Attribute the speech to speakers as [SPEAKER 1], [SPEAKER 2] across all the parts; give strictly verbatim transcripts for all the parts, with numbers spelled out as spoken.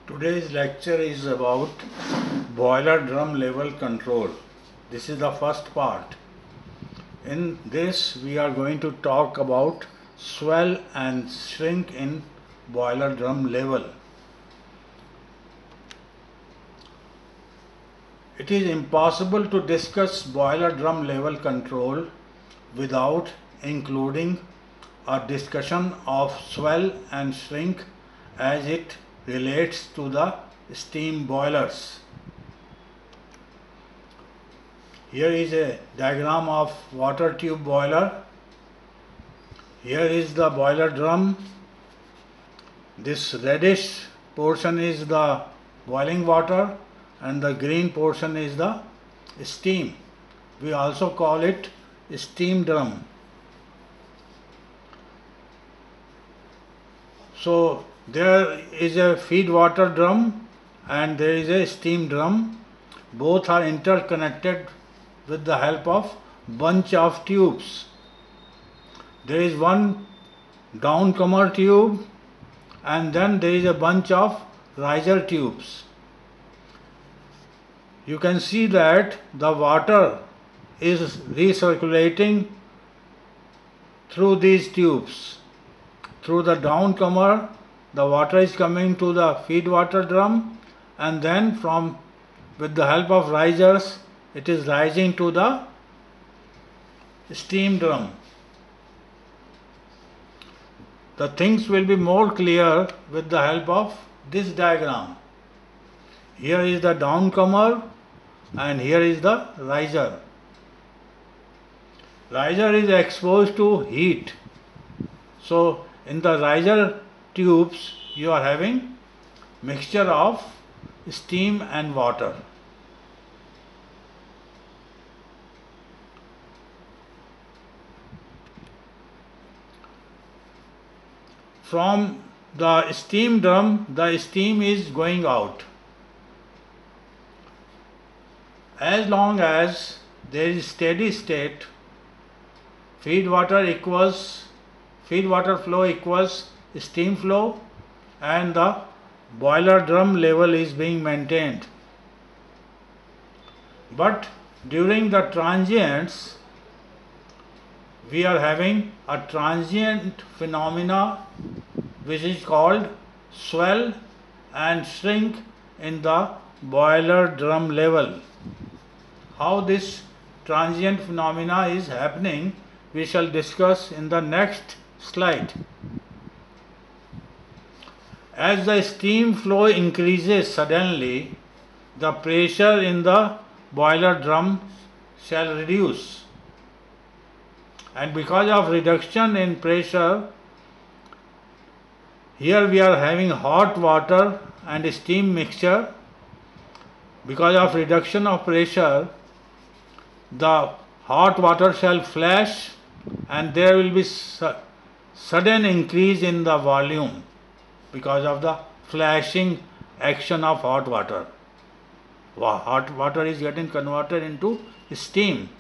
[SPEAKER 1] Today's lecture is about boiler drum level control. This is the first part. In this we are going to talk about swell and shrink in boiler drum level. It is impossible to discuss boiler drum level control without including a discussion of swell and shrink as it relates to the steam boilers. Here is a diagram of water tube boiler. Here is the boiler drum. This reddish portion is the boiling water and the green portion is the steam. We also call it steam drum. So there is a feed water drum and there is a steam drum. Both are interconnected with the help of bunch of tubes. There is one downcomer tube and then there is a bunch of riser tubes. You can see that the water is recirculating through these tubes. Through the downcomer, the water is coming to the feed water drum, and then from with the help of risers it is rising to the steam drum. The things will be more clear with the help of this diagram. Here is the downcomer and here is the riser. Riser is exposed to heat. So in the riser tubes you are having mixture of steam and water. From the steam drum, the steam is going out. As long as there is steady state, feed water equals feed water flow equals steam flow and the boiler drum level is being maintained. But during the transients we are having a transient phenomena which is called swell and shrink in the boiler drum level. How this transient phenomena is happening we shall discuss in the next slide. As the steam flow increases suddenly, the pressure in the boiler drum shall reduce, and because of reduction in pressure, here we are having hot water and steam mixture. Because of reduction of pressure, the hot water shall flash and there will be su sudden increase in the volume because of the flashing action of hot water. Hot water is getting converted into steam.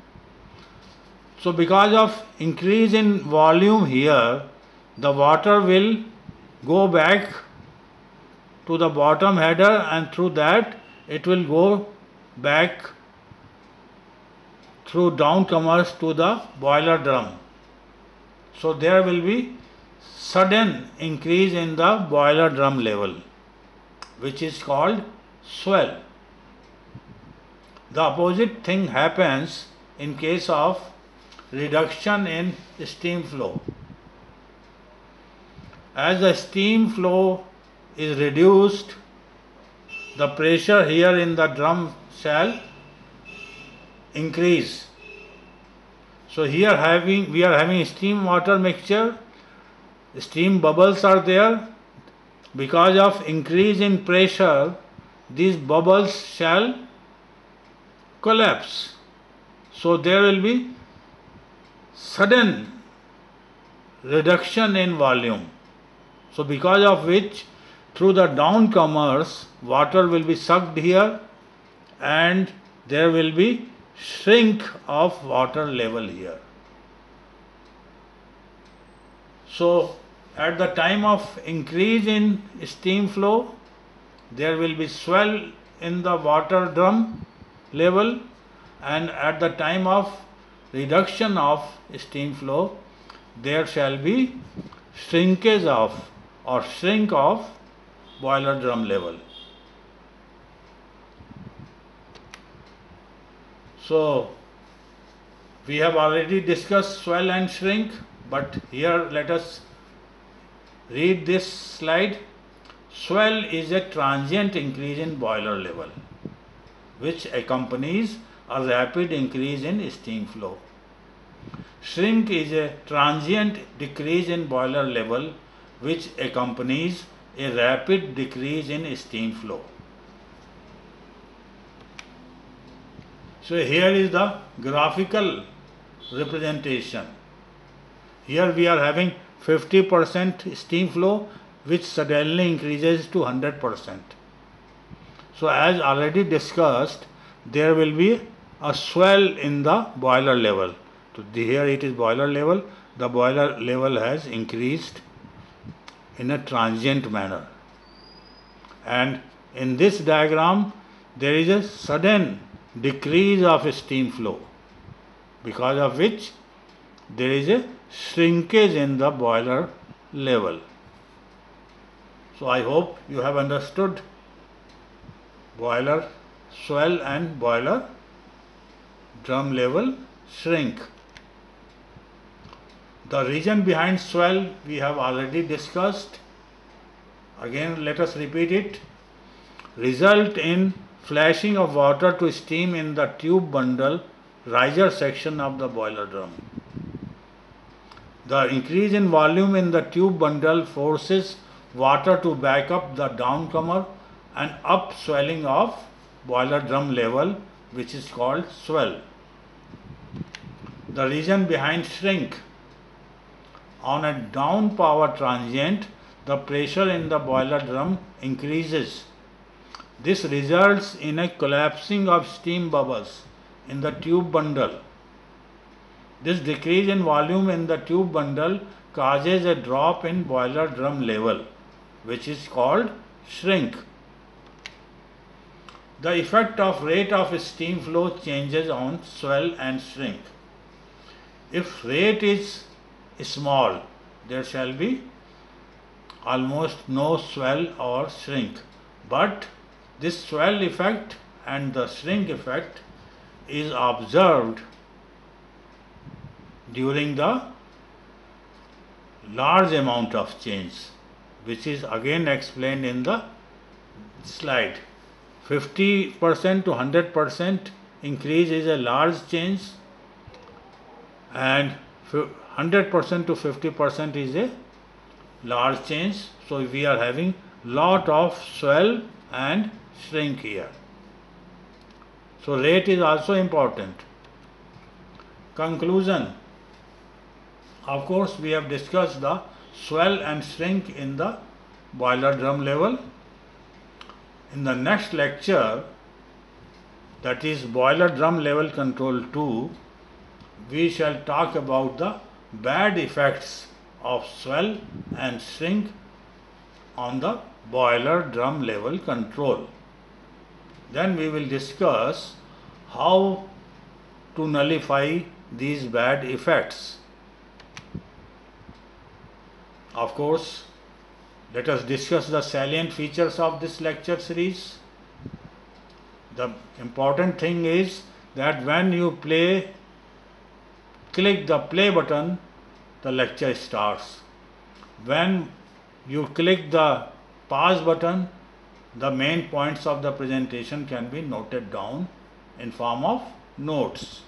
[SPEAKER 1] So because of increase in volume here, the water will go back to the bottom header and through that it will go back through downcomers to the boiler drum. So there will be sudden increase in the boiler drum level, which is called swell. The opposite thing happens in case of reduction in steam flow. As the steam flow is reduced, the pressure here in the drum shall increase. So here having we are having steam water mixture, steam bubbles are there. Because of increase in pressure, these bubbles shall collapse. So there will be sudden reduction in volume. So because of which through the downcomers water will be sucked here and there will be shrink of water level here. So at the time of increase in steam flow, there will be swell in the water drum level, and at the time of reduction of steam flow there shall be shrinkage of or shrink of boiler drum level. So we have already discussed swell and shrink, but here let us read this slide. Swell is a transient increase in boiler level which accompanies a rapid increase in steam flow. Shrink is a transient decrease in boiler level which accompanies a rapid decrease in steam flow. So here is the graphical representation. Here we are having fifty percent steam flow which suddenly increases to one hundred percent. So as already discussed, there will be a swell in the boiler level. So here it is boiler level. The boiler level has increased in a transient manner. And in this diagram there is a sudden decrease of steam flow, because of which there is a shrinkage in the boiler level. So I hope you have understood boiler swell and boiler drum level shrink. The reason behind swell we have already discussed. Again let us repeat it. Result in flashing of water to steam in the tube bundle riser section of the boiler drum. The increase in volume in the tube bundle forces water to back up the downcomer and up swelling of boiler drum level, which is called swell. The reason behind shrink. On a down power transient, the pressure in the boiler drum increases. This results in a collapsing of steam bubbles in the tube bundle. This decrease in volume in the tube bundle causes a drop in boiler drum level, which is called shrink. The effect of rate of steam flow changes on swell and shrink. If rate is small, there shall be almost no swell or shrink, but this swell effect and the shrink effect is observed during the large amount of change, which is again explained in the slide. fifty percent to one hundred percent increase is a large change, and one hundred percent to fifty percent is a large change. So we are having lot of swell and shrink here. So rate is also important. Conclusion. Of course, we have discussed the swell and shrink in the boiler drum level. In the next lecture, that is boiler drum level control two, we shall talk about the bad effects of swell and shrink on the boiler drum level control. Then we will discuss how to nullify these bad effects. Of course, let us discuss the salient features of this lecture series. The important thing is that when you play, click the play button, the lecture starts. When you click the pause button, the main points of the presentation can be noted down in form of notes.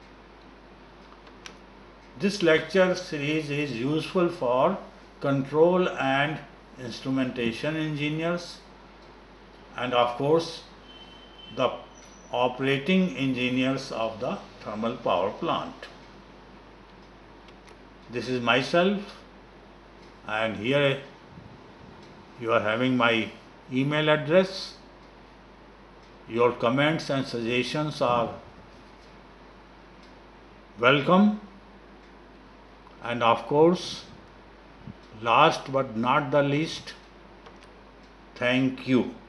[SPEAKER 1] This lecture series is useful for control and instrumentation engineers, and of course the operating engineers of the thermal power plant. This is myself, and here you are having my email address. Your comments and suggestions are welcome, and of course, last but not the least, thank you.